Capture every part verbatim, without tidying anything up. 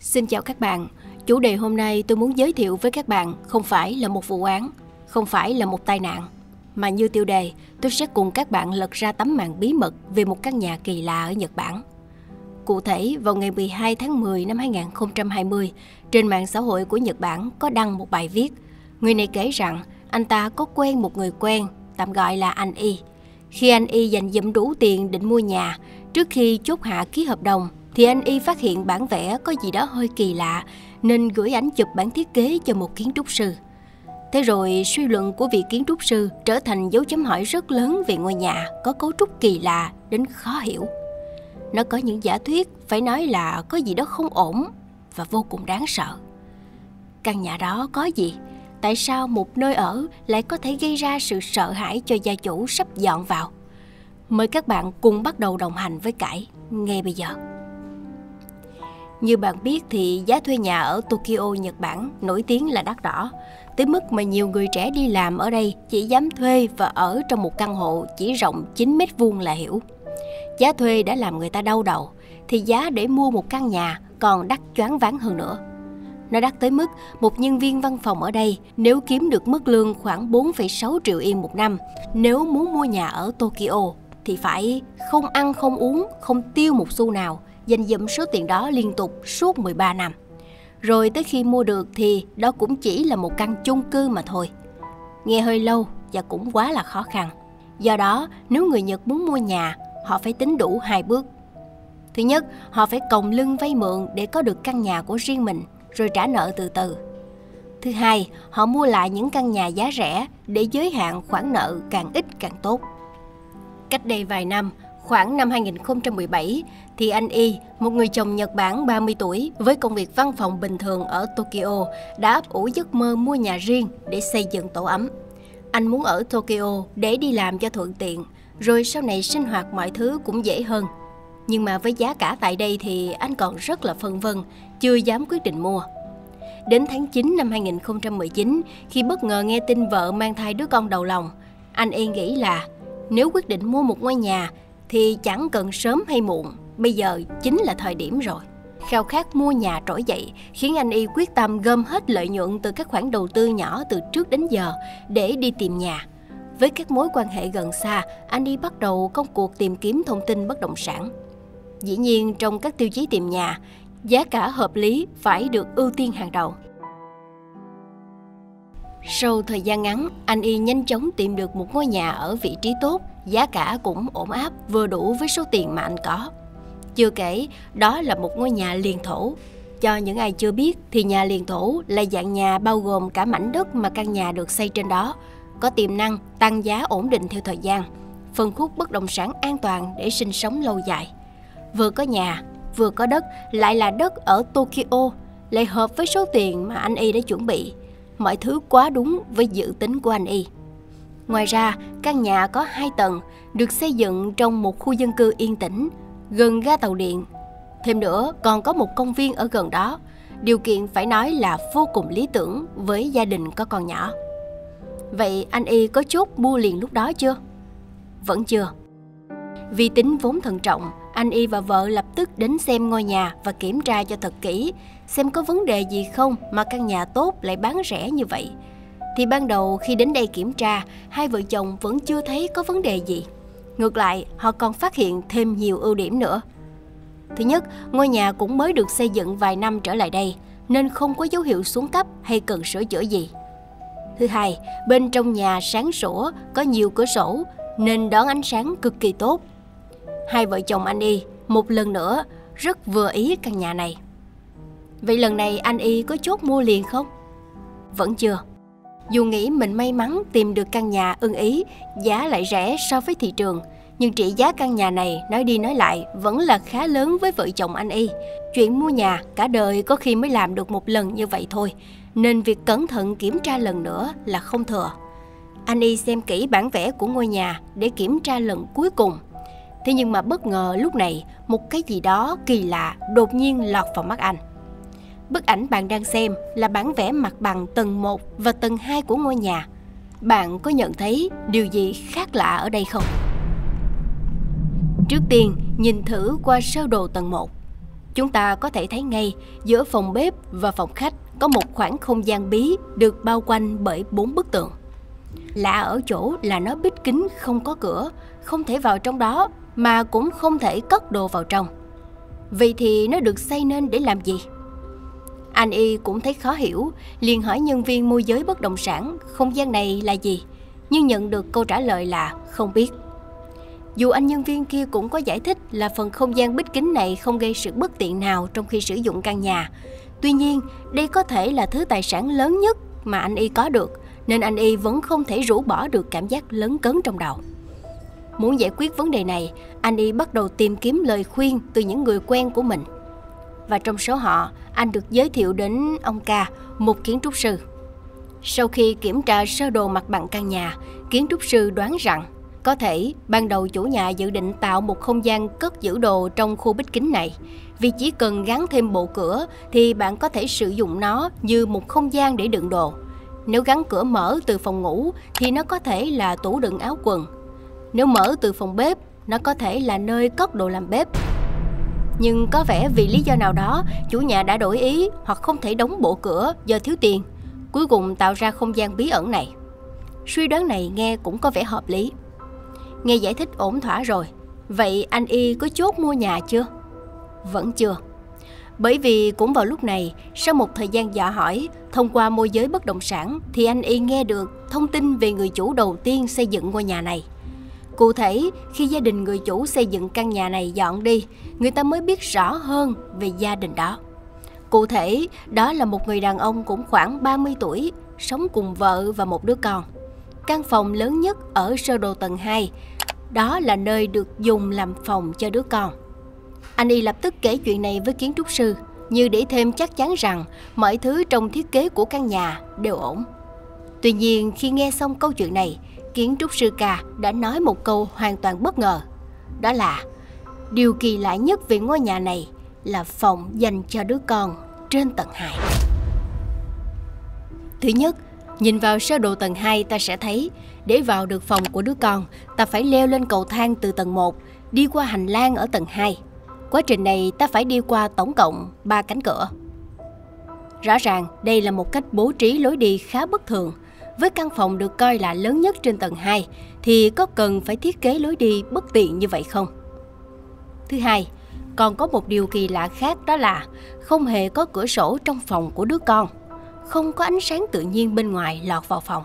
Xin chào các bạn. Chủ đề hôm nay tôi muốn giới thiệu với các bạn không phải là một vụ án, không phải là một tai nạn, mà như tiêu đề, tôi sẽ cùng các bạn lật ra tấm màn bí mật về một căn nhà kỳ lạ ở Nhật Bản. Cụ thể, vào ngày mười hai tháng mười năm hai nghìn không trăm hai mươi, trên mạng xã hội của Nhật Bản có đăng một bài viết. Người này kể rằng anh ta có quen một người quen, tạm gọi là anh Y. Khi anh Y dành dụm đủ tiền định mua nhà, trước khi chốt hạ ký hợp đồng, thì anh Y phát hiện bản vẽ có gì đó hơi kỳ lạ, nên gửi ảnh chụp bản thiết kế cho một kiến trúc sư. Thế rồi suy luận của vị kiến trúc sư trở thành dấu chấm hỏi rất lớn về ngôi nhà có cấu trúc kỳ lạ đến khó hiểu. Nó có những giả thuyết phải nói là có gì đó không ổn và vô cùng đáng sợ. Căn nhà đó có gì? Tại sao một nơi ở lại có thể gây ra sự sợ hãi cho gia chủ sắp dọn vào? Mời các bạn cùng bắt đầu đồng hành với Cải ngay bây giờ. Như bạn biết thì giá thuê nhà ở Tokyo, Nhật Bản nổi tiếng là đắt đỏ, tới mức mà nhiều người trẻ đi làm ở đây chỉ dám thuê và ở trong một căn hộ chỉ rộng chín mét vuông là hiểu. Giá thuê đã làm người ta đau đầu, thì giá để mua một căn nhà còn đắt choáng váng hơn nữa. Nó đắt tới mức một nhân viên văn phòng ở đây nếu kiếm được mức lương khoảng bốn phẩy sáu triệu yên một năm, nếu muốn mua nhà ở Tokyo thì phải không ăn không uống, không tiêu một xu nào, dành dụm số tiền đó liên tục suốt mười ba năm. Rồi tới khi mua được thì đó cũng chỉ là một căn chung cư mà thôi. Nghe hơi lâu và cũng quá là khó khăn. Do đó, nếu người Nhật muốn mua nhà, họ phải tính đủ hai bước. Thứ nhất, họ phải còng lưng vay mượn để có được căn nhà của riêng mình, rồi trả nợ từ từ. Thứ hai, họ mua lại những căn nhà giá rẻ để giới hạn khoản nợ càng ít càng tốt. Cách đây vài năm, khoảng năm hai nghìn không trăm mười bảy, thì anh Y, một người chồng Nhật Bản ba mươi tuổi với công việc văn phòng bình thường ở Tokyo, đã ấp ủ giấc mơ mua nhà riêng để xây dựng tổ ấm. Anh muốn ở Tokyo để đi làm cho thuận tiện, rồi sau này sinh hoạt mọi thứ cũng dễ hơn. Nhưng mà với giá cả tại đây thì anh còn rất là phân vân, chưa dám quyết định mua. Đến tháng chín năm hai nghìn không trăm mười chín, khi bất ngờ nghe tin vợ mang thai đứa con đầu lòng, anh Y nghĩ là nếu quyết định mua một ngôi nhà thì chẳng cần sớm hay muộn, bây giờ chính là thời điểm rồi. Khao khát mua nhà trỗi dậy khiến anh Y quyết tâm gom hết lợi nhuận từ các khoản đầu tư nhỏ từ trước đến giờ để đi tìm nhà. Với các mối quan hệ gần xa, anh Y bắt đầu công cuộc tìm kiếm thông tin bất động sản. Dĩ nhiên, trong các tiêu chí tìm nhà, giá cả hợp lý phải được ưu tiên hàng đầu. Sau thời gian ngắn, anh Y nhanh chóng tìm được một ngôi nhà ở vị trí tốt, giá cả cũng ổn áp, vừa đủ với số tiền mà anh có. Chưa kể, đó là một ngôi nhà liền thổ. Cho những ai chưa biết thì nhà liền thổ là dạng nhà bao gồm cả mảnh đất mà căn nhà được xây trên đó, có tiềm năng tăng giá ổn định theo thời gian, phân khúc bất động sản an toàn để sinh sống lâu dài. Vừa có nhà, vừa có đất, lại là đất ở Tokyo, lại hợp với số tiền mà anh Y đã chuẩn bị. Mọi thứ quá đúng với dự tính của anh Y. Ngoài ra, căn nhà có hai tầng, được xây dựng trong một khu dân cư yên tĩnh, gần ga tàu điện. Thêm nữa, còn có một công viên ở gần đó. Điều kiện phải nói là vô cùng lý tưởng với gia đình có con nhỏ. Vậy anh Y có chốt mua liền lúc đó chưa? Vẫn chưa. Vì tính vốn thận trọng, anh Y và vợ lập tức đến xem ngôi nhà và kiểm tra cho thật kỹ, xem có vấn đề gì không mà căn nhà tốt lại bán rẻ như vậy. Thì ban đầu khi đến đây kiểm tra, hai vợ chồng vẫn chưa thấy có vấn đề gì. Ngược lại, họ còn phát hiện thêm nhiều ưu điểm nữa. Thứ nhất, ngôi nhà cũng mới được xây dựng vài năm trở lại đây, nên không có dấu hiệu xuống cấp hay cần sửa chữa gì. Thứ hai, bên trong nhà sáng sủa, có nhiều cửa sổ, nên đón ánh sáng cực kỳ tốt. Hai vợ chồng anh Y một lần nữa rất vừa ý căn nhà này. Vậy lần này anh Y có chốt mua liền không? Vẫn chưa. Dù nghĩ mình may mắn tìm được căn nhà ưng ý, giá lại rẻ so với thị trường, nhưng trị giá căn nhà này nói đi nói lại vẫn là khá lớn với vợ chồng anh Y. Chuyện mua nhà cả đời có khi mới làm được một lần như vậy thôi, nên việc cẩn thận kiểm tra lần nữa là không thừa. Anh Y xem kỹ bản vẽ của ngôi nhà để kiểm tra lần cuối cùng. Thế nhưng mà bất ngờ lúc này, một cái gì đó kỳ lạ đột nhiên lọt vào mắt anh. Bức ảnh bạn đang xem là bản vẽ mặt bằng tầng một và tầng hai của ngôi nhà. Bạn có nhận thấy điều gì khác lạ ở đây không? Trước tiên, nhìn thử qua sơ đồ tầng một. Chúng ta có thể thấy ngay giữa phòng bếp và phòng khách có một khoảng không gian bí được bao quanh bởi bốn bức tường. Lạ ở chỗ là nó bít kín không có cửa, không thể vào trong đó mà cũng không thể cất đồ vào trong. Vậy thì nó được xây nên để làm gì? Anh Y cũng thấy khó hiểu, liền hỏi nhân viên môi giới bất động sản không gian này là gì, nhưng nhận được câu trả lời là không biết. Dù anh nhân viên kia cũng có giải thích là phần không gian bít kín này không gây sự bất tiện nào trong khi sử dụng căn nhà. Tuy nhiên, đây có thể là thứ tài sản lớn nhất mà anh Y có được, nên anh Y vẫn không thể rũ bỏ được cảm giác lấn cấn trong đầu. Muốn giải quyết vấn đề này, anh Y bắt đầu tìm kiếm lời khuyên từ những người quen của mình. Và trong số họ, anh được giới thiệu đến ông K, một kiến trúc sư. Sau khi kiểm tra sơ đồ mặt bằng căn nhà, kiến trúc sư đoán rằng có thể ban đầu chủ nhà dự định tạo một không gian cất giữ đồ trong khu bít kín này. Vì chỉ cần gắn thêm bộ cửa thì bạn có thể sử dụng nó như một không gian để đựng đồ. Nếu gắn cửa mở từ phòng ngủ thì nó có thể là tủ đựng áo quần. Nếu mở từ phòng bếp, nó có thể là nơi cất đồ làm bếp. Nhưng có vẻ vì lý do nào đó, chủ nhà đã đổi ý hoặc không thể đóng bộ cửa do thiếu tiền, cuối cùng tạo ra không gian bí ẩn này. Suy đoán này nghe cũng có vẻ hợp lý. Nghe giải thích ổn thỏa rồi, vậy anh Y có chốt mua nhà chưa? Vẫn chưa. Bởi vì cũng vào lúc này, sau một thời gian dò hỏi, thông qua môi giới bất động sản, thì anh Y nghe được thông tin về người chủ đầu tiên xây dựng ngôi nhà này. Cụ thể, khi gia đình người chủ xây dựng căn nhà này dọn đi, người ta mới biết rõ hơn về gia đình đó. Cụ thể, đó là một người đàn ông cũng khoảng ba mươi tuổi, sống cùng vợ và một đứa con. Căn phòng lớn nhất ở sơ đồ tầng hai, đó là nơi được dùng làm phòng cho đứa con. Anh Y lập tức kể chuyện này với kiến trúc sư, như để thêm chắc chắn rằng mọi thứ trong thiết kế của căn nhà đều ổn. Tuy nhiên, khi nghe xong câu chuyện này, kiến trúc sư K đã nói một câu hoàn toàn bất ngờ. Đó là, điều kỳ lạ nhất về ngôi nhà này là phòng dành cho đứa con trên tầng hai. Thứ nhất, nhìn vào sơ đồ tầng hai ta sẽ thấy, để vào được phòng của đứa con, ta phải leo lên cầu thang từ tầng một, đi qua hành lang ở tầng hai. Quá trình này ta phải đi qua tổng cộng ba cánh cửa. Rõ ràng đây là một cách bố trí lối đi khá bất thường. Với căn phòng được coi là lớn nhất trên tầng hai thì có cần phải thiết kế lối đi bất tiện như vậy không? Thứ hai, còn có một điều kỳ lạ khác, đó là không hề có cửa sổ trong phòng của đứa con. Không có ánh sáng tự nhiên bên ngoài lọt vào phòng.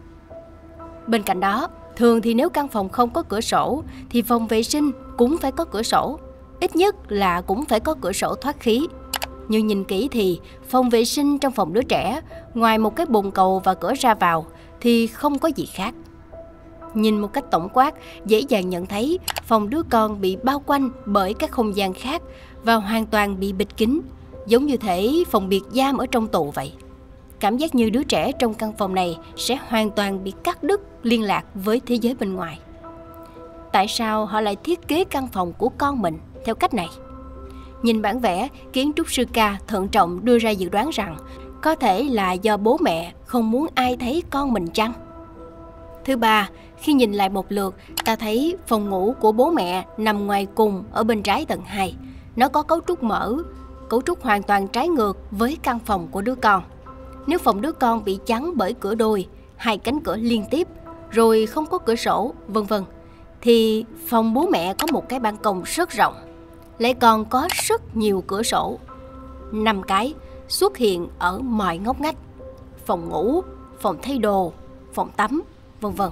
Bên cạnh đó, thường thì nếu căn phòng không có cửa sổ thì phòng vệ sinh cũng phải có cửa sổ. Ít nhất là cũng phải có cửa sổ thoát khí. Nhưng nhìn kỹ thì phòng vệ sinh trong phòng đứa trẻ, ngoài một cái bồn cầu và cửa ra vào thì không có gì khác. Nhìn một cách tổng quát, dễ dàng nhận thấy phòng đứa con bị bao quanh bởi các không gian khác và hoàn toàn bị bịt kín, giống như thể phòng biệt giam ở trong tù vậy. Cảm giác như đứa trẻ trong căn phòng này sẽ hoàn toàn bị cắt đứt liên lạc với thế giới bên ngoài. Tại sao họ lại thiết kế căn phòng của con mình theo cách này? Nhìn bản vẽ, kiến trúc sư K thận trọng đưa ra dự đoán rằng có thể là do bố mẹ không muốn ai thấy con mình chăng? Thứ ba, khi nhìn lại một lượt, ta thấy phòng ngủ của bố mẹ nằm ngoài cùng ở bên trái tầng hai. Nó có cấu trúc mở, cấu trúc hoàn toàn trái ngược với căn phòng của đứa con. Nếu phòng đứa con bị chắn bởi cửa đôi, hai cánh cửa liên tiếp, rồi không có cửa sổ, vân vân, thì phòng bố mẹ có một cái ban công rất rộng, lại còn có rất nhiều cửa sổ, năm cái xuất hiện ở mọi ngóc ngách, phòng ngủ, phòng thay đồ, phòng tắm, vân vân.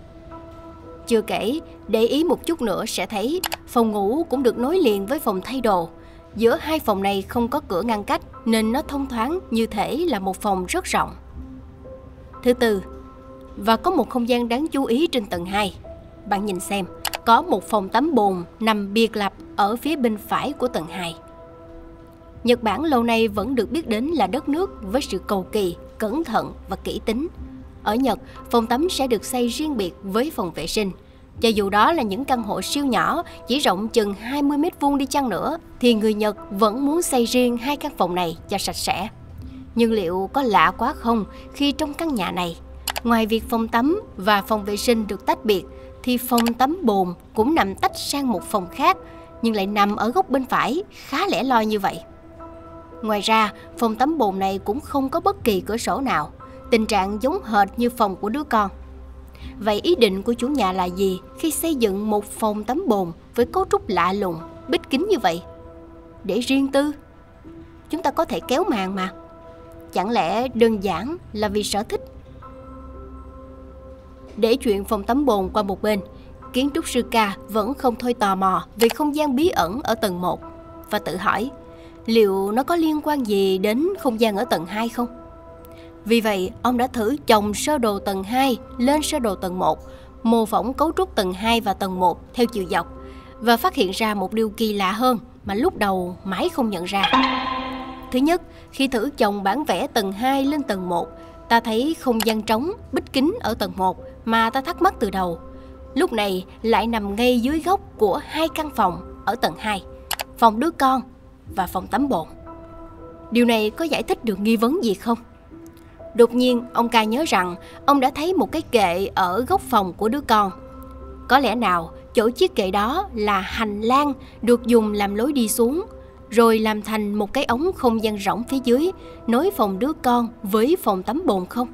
Chưa kể, để ý một chút nữa sẽ thấy phòng ngủ cũng được nối liền với phòng thay đồ. Giữa hai phòng này không có cửa ngăn cách nên nó thông thoáng như thể là một phòng rất rộng. Thứ tư, và có một không gian đáng chú ý trên tầng hai. Bạn nhìn xem, có một phòng tắm bồn nằm biệt lập ở phía bên phải của tầng hai. Nhật Bản lâu nay vẫn được biết đến là đất nước với sự cầu kỳ, cẩn thận và kỹ tính. Ở Nhật, phòng tắm sẽ được xây riêng biệt với phòng vệ sinh. Cho dù đó là những căn hộ siêu nhỏ, chỉ rộng chừng hai mươi mét vuông đi chăng nữa, thì người Nhật vẫn muốn xây riêng hai căn phòng này cho sạch sẽ. Nhưng liệu có lạ quá không khi trong căn nhà này, ngoài việc phòng tắm và phòng vệ sinh được tách biệt, thì phòng tắm bồn cũng nằm tách sang một phòng khác, nhưng lại nằm ở góc bên phải, khá lẻ loi như vậy. Ngoài ra, phòng tắm bồn này cũng không có bất kỳ cửa sổ nào, tình trạng giống hệt như phòng của đứa con. Vậy ý định của chủ nhà là gì khi xây dựng một phòng tắm bồn với cấu trúc lạ lùng, bít kín như vậy? Để riêng tư? Chúng ta có thể kéo màn mà. Chẳng lẽ đơn giản là vì sở thích? Để chuyện phòng tắm bồn qua một bên, kiến trúc sư K vẫn không thôi tò mò về không gian bí ẩn ở tầng một và tự hỏi liệu nó có liên quan gì đến không gian ở tầng hai không? Vì vậy, ông đã thử chồng sơ đồ tầng hai lên sơ đồ tầng một, mô phỏng cấu trúc tầng hai và tầng một theo chiều dọc và phát hiện ra một điều kỳ lạ hơn mà lúc đầu mãi không nhận ra. Thứ nhất, khi thử chồng bản vẽ tầng hai lên tầng một, ta thấy không gian trống, bít kín ở tầng một mà ta thắc mắc từ đầu. Lúc này lại nằm ngay dưới góc của hai căn phòng ở tầng hai, phòng đứa con và phòng tắm bồn. Điều này có giải thích được nghi vấn gì không? Đột nhiên, ông K nhớ rằng ông đã thấy một cái kệ ở góc phòng của đứa con. Có lẽ nào chỗ chiếc kệ đó là hành lang được dùng làm lối đi xuống, rồi làm thành một cái ống không gian rỗng phía dưới, nối phòng đứa con với phòng tắm bồn không?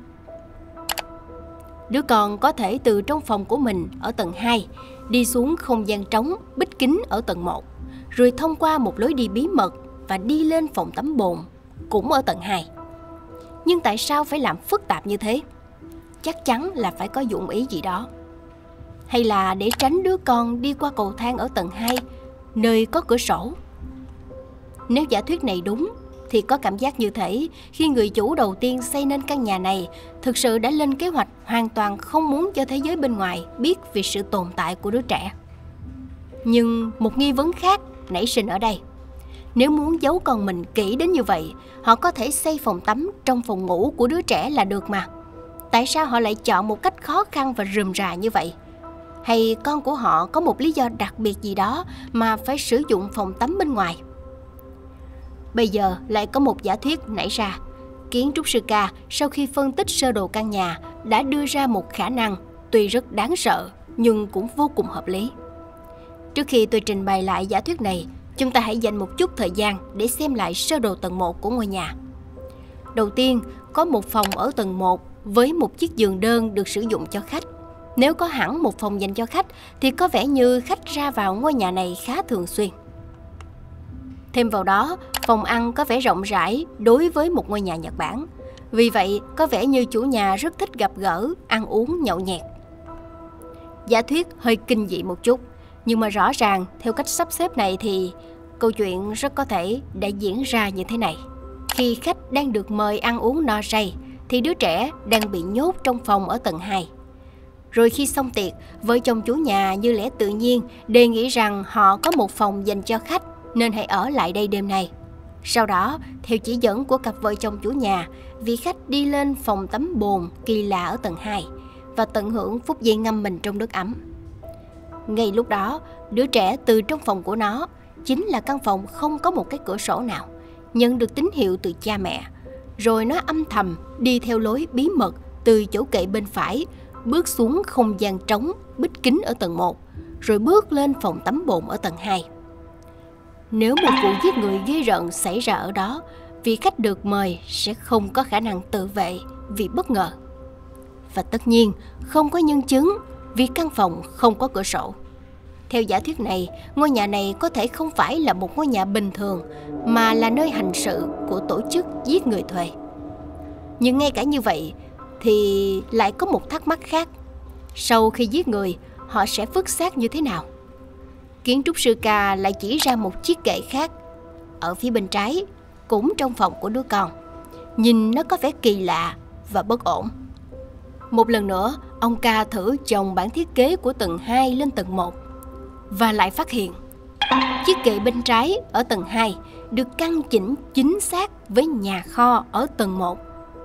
Đứa con có thể từ trong phòng của mình ở tầng hai đi xuống không gian trống bít kín ở tầng một, rồi thông qua một lối đi bí mật và đi lên phòng tắm bồn cũng ở tầng hai. Nhưng tại sao phải làm phức tạp như thế? Chắc chắn là phải có dụng ý gì đó. Hay là để tránh đứa con đi qua cầu thang ở tầng hai, nơi có cửa sổ? Nếu giả thuyết này đúng, thì có cảm giác như thể khi người chủ đầu tiên xây nên căn nhà này thực sự đã lên kế hoạch hoàn toàn không muốn cho thế giới bên ngoài biết về sự tồn tại của đứa trẻ. Nhưng một nghi vấn khác nảy sinh ở đây. Nếu muốn giấu con mình kỹ đến như vậy, họ có thể xây phòng tắm trong phòng ngủ của đứa trẻ là được mà. Tại sao họ lại chọn một cách khó khăn và rườm rà như vậy? Hay con của họ có một lý do đặc biệt gì đó mà phải sử dụng phòng tắm bên ngoài? Bây giờ lại có một giả thuyết nảy ra. Kiến trúc sư K sau khi phân tích sơ đồ căn nhà đã đưa ra một khả năng tuy rất đáng sợ nhưng cũng vô cùng hợp lý. Trước khi tôi trình bày lại giả thuyết này, chúng ta hãy dành một chút thời gian để xem lại sơ đồ tầng một của ngôi nhà. Đầu tiên, có một phòng ở tầng một với một chiếc giường đơn được sử dụng cho khách. Nếu có hẳn một phòng dành cho khách thì có vẻ như khách ra vào ngôi nhà này khá thường xuyên. Thêm vào đó, phòng ăn có vẻ rộng rãi đối với một ngôi nhà Nhật Bản. Vì vậy, có vẻ như chủ nhà rất thích gặp gỡ, ăn uống, nhậu nhẹt. Giả thuyết hơi kinh dị một chút, nhưng mà rõ ràng theo cách sắp xếp này thì câu chuyện rất có thể đã diễn ra như thế này. Khi khách đang được mời ăn uống no say thì đứa trẻ đang bị nhốt trong phòng ở tầng hai. Rồi khi xong tiệc, vợ chồng chủ nhà như lẽ tự nhiên đề nghị rằng họ có một phòng dành cho khách nên hãy ở lại đây đêm nay. Sau đó, theo chỉ dẫn của cặp vợ chồng chủ nhà, vị khách đi lên phòng tắm bồn kỳ lạ ở tầng hai và tận hưởng phút giây ngâm mình trong nước ấm. Ngay lúc đó, đứa trẻ từ trong phòng của nó, chính là căn phòng không có một cái cửa sổ nào, nhận được tín hiệu từ cha mẹ. Rồi nó âm thầm đi theo lối bí mật từ chỗ kệ bên phải, bước xuống không gian trống bít kín ở tầng một, rồi bước lên phòng tắm bồn ở tầng hai. Nếu một vụ giết người ghê rợn xảy ra ở đó, vị khách được mời sẽ không có khả năng tự vệ vì bất ngờ. Và tất nhiên không có nhân chứng vì căn phòng không có cửa sổ. Theo giả thuyết này, ngôi nhà này có thể không phải là một ngôi nhà bình thường mà là nơi hành sự của tổ chức giết người thuê. Nhưng ngay cả như vậy thì lại có một thắc mắc khác. Sau khi giết người, họ sẽ vứt xác như thế nào? Kiến trúc sư K lại chỉ ra một chiếc kệ khác ở phía bên trái, cũng trong phòng của đứa con. Nhìn nó có vẻ kỳ lạ và bất ổn. Một lần nữa, ông K thử chồng bản thiết kế của tầng hai lên tầng một và lại phát hiện chiếc kệ bên trái ở tầng hai được căn chỉnh chính xác với nhà kho ở tầng một.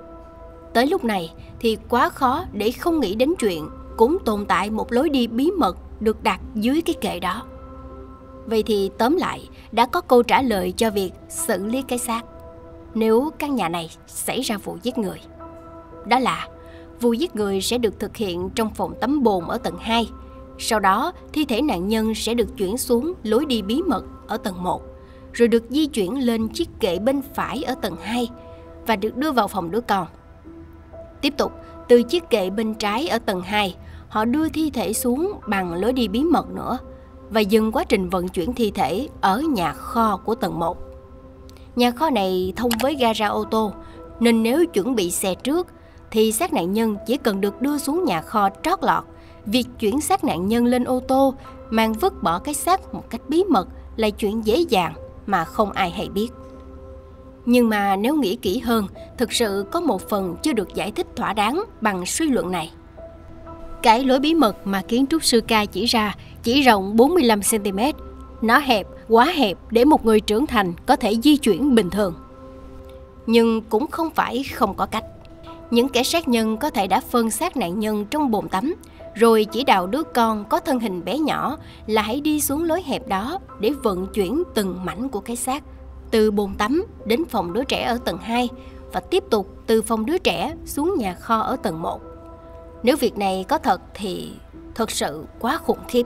Tới lúc này thì quá khó để không nghĩ đến chuyện cũng tồn tại một lối đi bí mật được đặt dưới cái kệ đó. Vậy thì tóm lại, đã có câu trả lời cho việc xử lý cái xác nếu căn nhà này xảy ra vụ giết người. Đó là vụ giết người sẽ được thực hiện trong phòng tắm bồn ở tầng hai, Sau đó, thi thể nạn nhân sẽ được chuyển xuống lối đi bí mật ở tầng một, rồi được di chuyển lên chiếc kệ bên phải ở tầng hai và được đưa vào phòng đứa con. Tiếp tục, từ chiếc kệ bên trái ở tầng hai, họ đưa thi thể xuống bằng lối đi bí mật nữa và dừng quá trình vận chuyển thi thể ở nhà kho của tầng một. Nhà kho này thông với gara ô tô, nên nếu chuẩn bị xe trước thì xác nạn nhân chỉ cần được đưa xuống nhà kho trót lọt. Việc chuyển xác nạn nhân lên ô tô, mang vứt bỏ cái xác một cách bí mật là chuyện dễ dàng mà không ai hay biết. Nhưng mà nếu nghĩ kỹ hơn, thực sự có một phần chưa được giải thích thỏa đáng bằng suy luận này. Cái lối bí mật mà kiến trúc sư K chỉ ra chỉ rộng bốn mươi lăm xăng ti mét. Nó hẹp, quá hẹp để một người trưởng thành có thể di chuyển bình thường. Nhưng cũng không phải không có cách. Những kẻ sát nhân có thể đã phân xác nạn nhân trong bồn tắm, rồi chỉ đạo đứa con có thân hình bé nhỏ là hãy đi xuống lối hẹp đó để vận chuyển từng mảnh của cái xác, từ bồn tắm đến phòng đứa trẻ ở tầng hai và tiếp tục từ phòng đứa trẻ xuống nhà kho ở tầng một. Nếu việc này có thật thì thật sự quá khủng khiếp.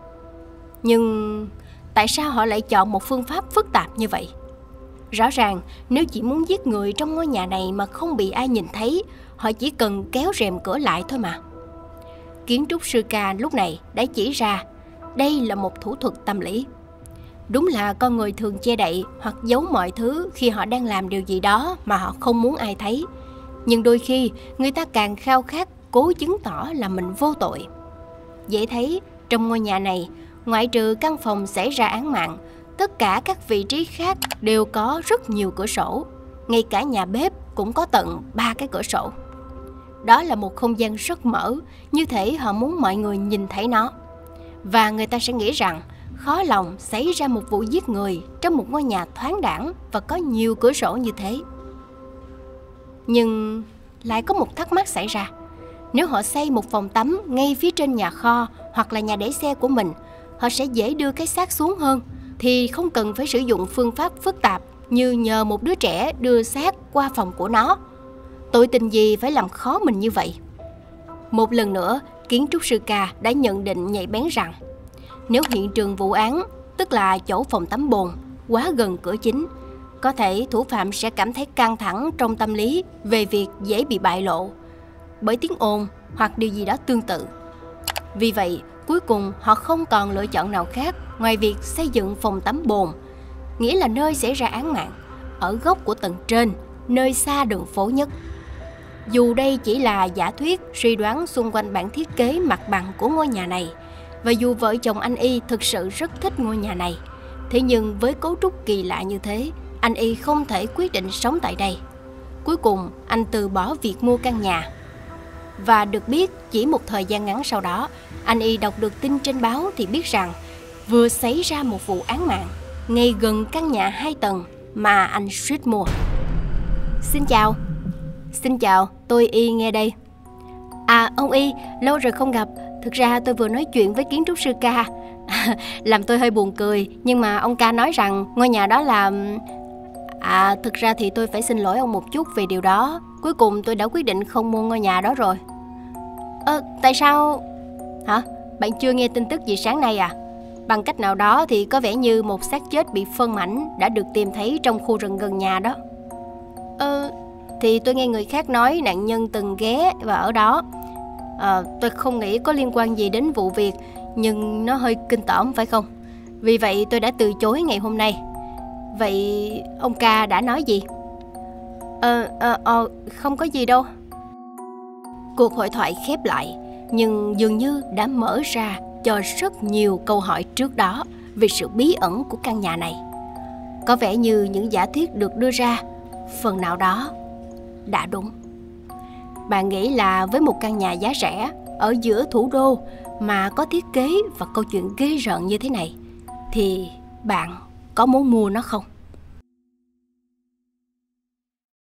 Nhưng tại sao họ lại chọn một phương pháp phức tạp như vậy? Rõ ràng nếu chỉ muốn giết người trong ngôi nhà này mà không bị ai nhìn thấy, họ chỉ cần kéo rèm cửa lại thôi mà. Kiến trúc sư K lúc này đã chỉ ra đây là một thủ thuật tâm lý. Đúng là con người thường che đậy hoặc giấu mọi thứ khi họ đang làm điều gì đó mà họ không muốn ai thấy. Nhưng đôi khi người ta càng khao khát cố chứng tỏ là mình vô tội. Dễ thấy trong ngôi nhà này, ngoại trừ căn phòng xảy ra án mạng, tất cả các vị trí khác đều có rất nhiều cửa sổ. Ngay cả nhà bếp cũng có tận ba cái cửa sổ. Đó là một không gian rất mở, như thể họ muốn mọi người nhìn thấy nó. Và người ta sẽ nghĩ rằng khó lòng xảy ra một vụ giết người trong một ngôi nhà thoáng đãng và có nhiều cửa sổ như thế. Nhưng lại có một thắc mắc xảy ra. Nếu họ xây một phòng tắm ngay phía trên nhà kho hoặc là nhà để xe của mình, họ sẽ dễ đưa cái xác xuống hơn, thì không cần phải sử dụng phương pháp phức tạp như nhờ một đứa trẻ đưa xác qua phòng của nó. Tội tình gì phải làm khó mình như vậy? Một lần nữa, kiến trúc sư K đã nhận định nhạy bén rằng nếu hiện trường vụ án, tức là chỗ phòng tắm bồn, quá gần cửa chính, có thể thủ phạm sẽ cảm thấy căng thẳng trong tâm lý về việc dễ bị bại lộ bởi tiếng ồn hoặc điều gì đó tương tự. Vì vậy, cuối cùng họ không còn lựa chọn nào khác ngoài việc xây dựng phòng tắm bồn, nghĩa là nơi xảy ra án mạng, ở góc của tầng trên, nơi xa đường phố nhất. Dù đây chỉ là giả thuyết suy đoán xung quanh bản thiết kế mặt bằng của ngôi nhà này, và dù vợ chồng anh Y thực sự rất thích ngôi nhà này, thế nhưng với cấu trúc kỳ lạ như thế, anh Y không thể quyết định sống tại đây. Cuối cùng, anh từ bỏ việc mua căn nhà. Và được biết, chỉ một thời gian ngắn sau đó, anh Y đọc được tin trên báo thì biết rằng vừa xảy ra một vụ án mạng ngay gần căn nhà hai tầng mà anh suýt mua. Xin chào. Xin chào, tôi Y nghe đây. À, ông Y, lâu rồi không gặp. Thực ra tôi vừa nói chuyện với kiến trúc sư K. Làm tôi hơi buồn cười, nhưng mà ông K nói rằng ngôi nhà đó là... À, thực ra thì tôi phải xin lỗi ông một chút về điều đó. Cuối cùng tôi đã quyết định không mua ngôi nhà đó rồi. Ờ, tại sao... Hả? Bạn chưa nghe tin tức gì sáng nay à? Bằng cách nào đó thì có vẻ như một xác chết bị phân mảnh đã được tìm thấy trong khu rừng gần nhà đó. Ờ, thì tôi nghe người khác nói nạn nhân từng ghé và ở đó. À, tôi không nghĩ có liên quan gì đến vụ việc, nhưng nó hơi kinh tởm phải không? Vì vậy tôi đã từ chối ngày hôm nay. Vậy ông K đã nói gì? Ờ, ờ, ờ, không có gì đâu. Cuộc hội thoại khép lại, nhưng dường như đã mở ra cho rất nhiều câu hỏi trước đó về sự bí ẩn của căn nhà này. Có vẻ như những giả thuyết được đưa ra phần nào đó đã đúng. Bạn nghĩ là với một căn nhà giá rẻ ở giữa thủ đô mà có thiết kế và câu chuyện ghê rợn như thế này, thì bạn có muốn mua nó không?